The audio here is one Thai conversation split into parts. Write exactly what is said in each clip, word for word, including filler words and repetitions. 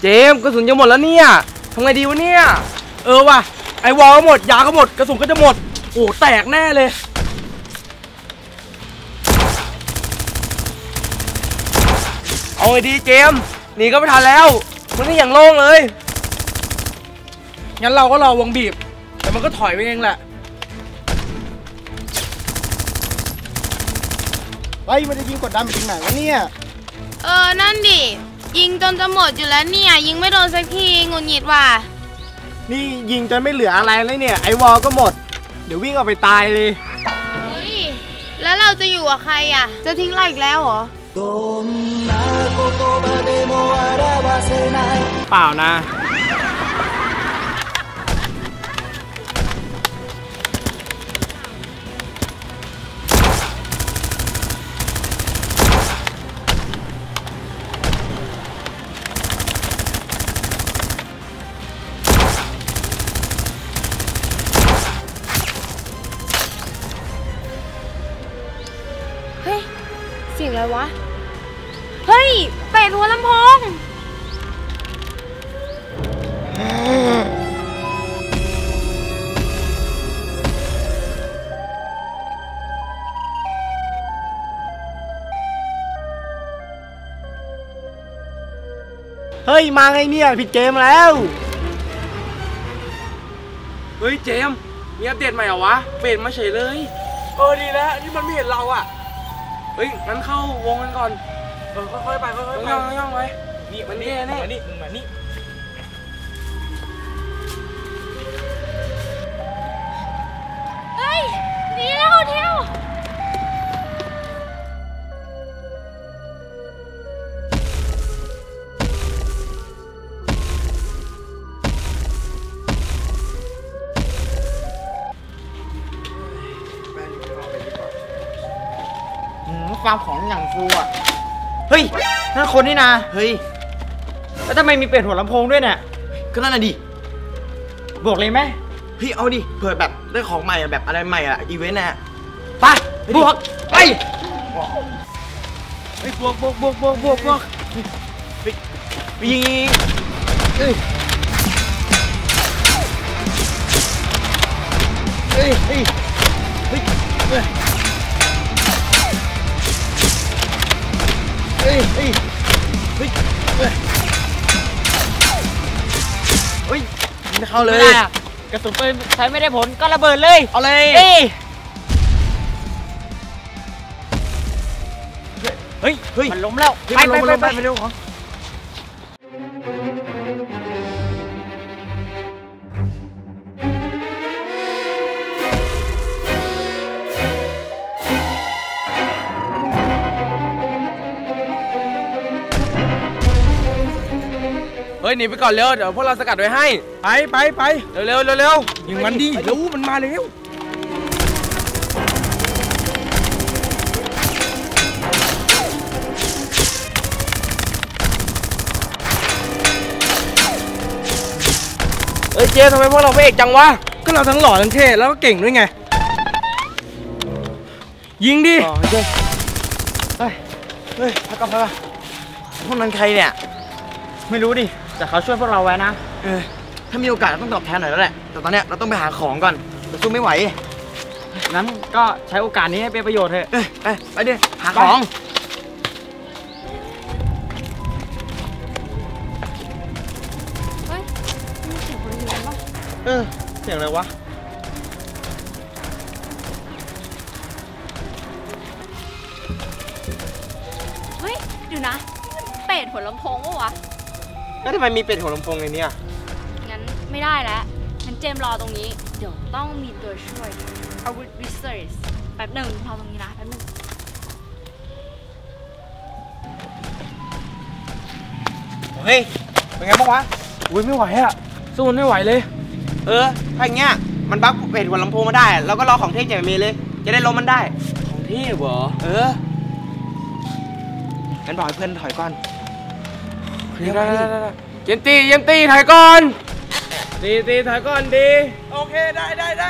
เจมกระสุนจะหมดแล้วเนี่ยทำไงดีวะเนี่ยเออว่ะไอวอลก็หมดยาก็หมดกระสุนก็จะหมดโอ้แตกแน่เลยเอาไงดีเจมหนีก็ไม่ทันแล้วมันนี่อย่างโล่งเลยงั้นเราก็รอวงบีบแต่มันก็ถอยไปเองแหละเฮ้ยมันจะยิงกดดันไปถึงไหนวะเนี่ยเออนั่นดิยิงจนจะหมดอยู่แล้วเนี่ยยิงไม่โดนสักทีงุนหงิดว่ะนี่ยิงจนไม่เหลืออะไรเลยเนี่ยไอวอลก็หมดเดี๋ยววิ่งออกไปตายเลยเฮ้ยแล้วเราจะอยู่กับใครอ่ะจะทิ้งเราอีกแล้วเหรอเปล่านะเฮ้ยเสียงอะไรวะเฮ้ยเป็ดหัวลำโพงเฮ้ยมาไงเนี่ยผิดเกมแล้วเฮ้ยเจมมีอัปเดตใหม่เหรอวะเปลี่ยนมาเฉยเลยเออดีแล้วที่มันไม่เห็นเราอ่ะเฮ้ยงั้นเข้าวงกันก่อนเออค่อยๆไปค่อยๆไปย่องๆไปนี่มันนี่แน่นี่มึงมานี่เฮ้ยหนีแล้วเที่ยวฟาร์มของอย่างฟูอ่ะเฮ้ยนั่นคนนี่นะเฮ้ยแล้วทำไมมีเป็ดหัวลำโพงด้วยเนี่ยก็นั่นน่ะดิบวกเลยไหมเฮ้ยเอาดิเผื่อแบบได้ของใหม่แบบอะไรใหม่อ่ะอีเวนต์น่ะไปบวกไปไปบวกบวกบวกบวกบวกบวกไปไปยิงเฮ้ยเฮ้ยเฮ้ยเฮ้ยเฮ้ยเฮ้ยเฮ้ยเฮ้ยเฮ้ยเฮ้ยไม่เข้าเลยกระสุนปืนใช้ไม่ได้ผลก็ระเบิดเลยเอาเลยเฮ้ยเฮ้ยเฮ้ยมันล้มแล้วไปไปไปไปเร็วของเฮ้ยหนีไปก่อนเร็วเดี๋ยวพวกเราสกัดไว้ให้ไปไปไปเร็วเร็วเร็วเร็วยิงมันดิเร็วมันมาเร็วเฮ้ยเจ๊ทำไมพวกเราไม่เอกจังวะก็เราทั้งหล่อทั้งเท่แล้วก็เก่งด้วยไงยิงดิเฮ้ยเฮ้ยพักก่อนพักก่อนพวกนั้นใครเนี่ยไม่รู้ดิแต่เขาช่วยพวกเราไว้นะเออถ้ามีโอกาสต้องตอบแทนหน่อยแล้วแหละแต่ตอนเนี้ยเราต้องไปหาของก่อนเราสู้ไม่ไหวงั้นก็ใช้โอกาสนี้ให้เป็นประโยชน์เถอะเออไปไปดิหาของเฮ้ยมีเสียงคนยืนปะเออเสียงอะไรวะเฮ้ยเดี๋ยวนะเป็ดหัวลำโพงวะวะแล้วทำไมมีเป็ดหัวลำโพงในนี้งั้นไม่ได้แล้วงั้นเจมรอตรงนี้เดี๋ยวต้องมีตัวช่วยอาวุธวิเศษแป๊บหนึ่งรอตรงนี้นะแป๊บหนึ่งเฮ้ยเป็นไงบ้างวะอุ้ยไม่ไหวอะสู้ไม่ไหวเลยเออถ้าอย่างเงี้ยมันบั๊กเป็ดหัวลำโพงมาได้เราก็รอของเทพจากเมย์เลยจะได้ล้มมันได้ของเทพเหรอเอองั้นบอกให้เพื่อนถอยก่อนได้ได้ได้เย็นตีเย็นตีถอยก่อนตีตีถอยก่อนดีโอเคได้ได้ได้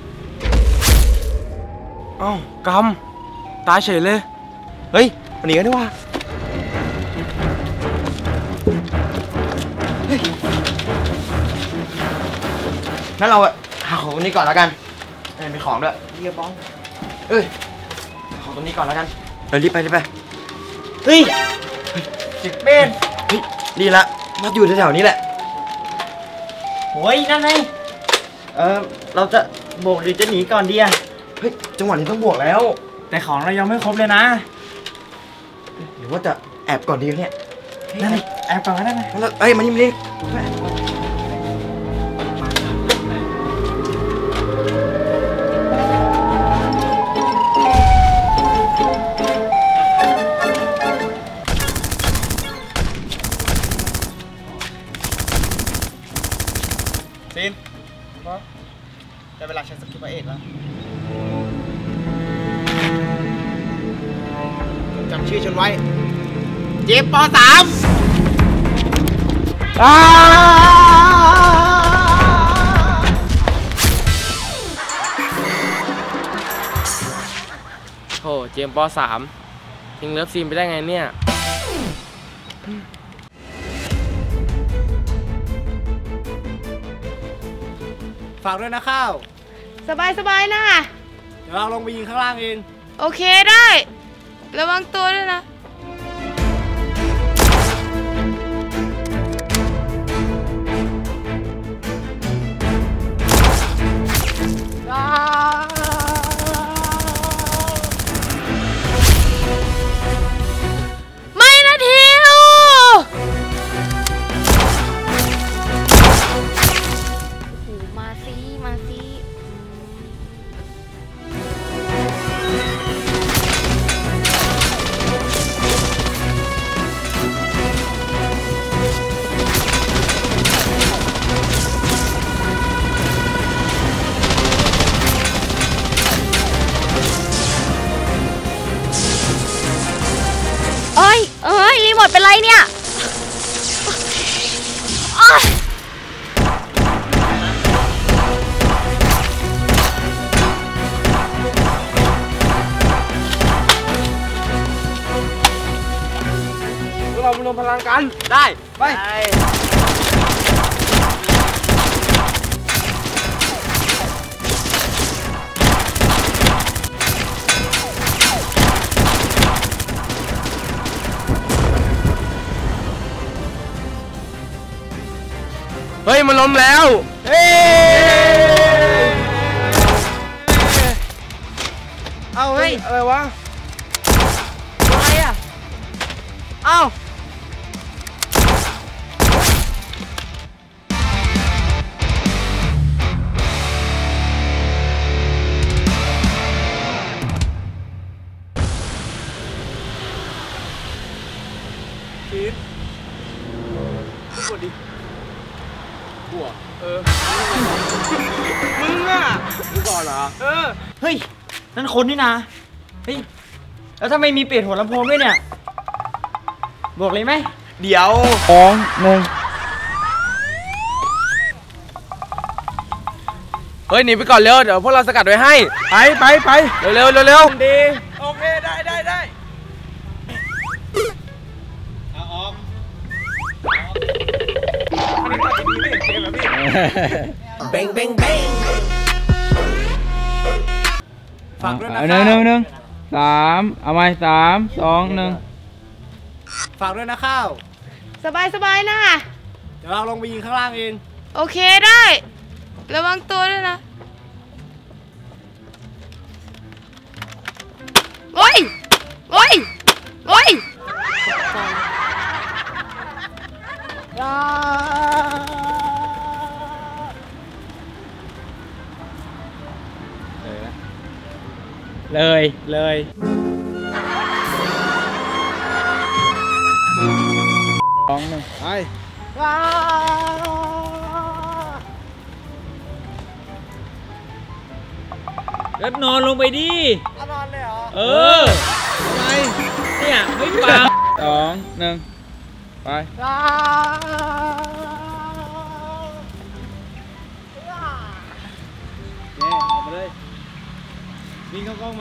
เอ้ากำตายเฉยเลยเฮ้ยวันนี้กันดีกว่างั้นเราอะหาของตรงนี้ก่อนแล้วกันเออมีของด้วยเรียบร้อยเอ้ยหาของตรงนี้ก่อนแล้วกันเออรีบไปรีบไปเฮ้ยสิบเมตรเฮ้ยดีละมาอยู่แถวๆนี้แหละโอ้ยนั่นไงเออเราจะโบกหรือจะหนีก่อนดีอะเฮ้ยจังหวะนี้ต้องบวกแล้วแต่ของเรายังไม่ครบเลยนะหรือว่าจะแอบก่อนดีวะเนี่ยนั่นไงแอบก่อนก็ได้ไหมงั้นเราเอ้ยมานี่มานี่ซีนได้เวลาใช้สกิลพระเอกแล้วจำชื่อฉันไว้เจมปสามอ้าโอ้เจมส์ปสามทิ้งเลิฟซีนไปได้ไงเนี่ยฝากด้วยนะข้าวสบายสบายนะเดี๋ยวเราลงไปยิงข้างล่างเองโอเคได้ ระวังตัวด้วยนะ ไม่นะทิวโอ้มาสิมาสิ เอ้ย เอ้ย รีโมทเป็นไรเนี่ยอ๊ะเรามารวมพลังกันได้ ไปเฮ้ย มันล้มแล้วเฮ้เอาเฮ้ยอะไรวะอะไรอ่ะ เอ้าพีทกดดิกลัวเออ มึงอ่ะมึงก่อนเหรอ เออเฮ้ยนั่นคนนี่นะเฮ้ยแล้วถ้าไม่มีเปลี่ยนหัวลำโพงด้วยเนี่ยบอกเลยไหมเดี๋ยวสองหนึ่งเฮ้ย หนีไปก่อนเร็ว เดี๋ยวพวกเราสกัดไว้ให้ไปไปไปเร็วเร็วเร็วเร็วดี โอเค ได้ได้ได้เอาออกอันนี้ตัดดีไม่เห็นเกมแบบพี่เบ่งเบ่งเบ่งฝากด้วยนะหนึ่งหนึ่งหนึ่งสามเอาไหมสามสองหนึ่งฝากด้วยนะข้าวสบายสบายนะเดี๋ยวเราลงไปยิงข้างล่างเองโอเคได้ ระวังตัวด้วยนะโอ้ยโอ้ยโอ้ยเลยเลยสองหนึ่งไปแล้วนอนลงไปดินอนเลยเหรอเออทำไมเนี่ยไม่ฟังสองหนึ่งไปเนี่ยออกมาเลยวิ่งเข้ากล้อง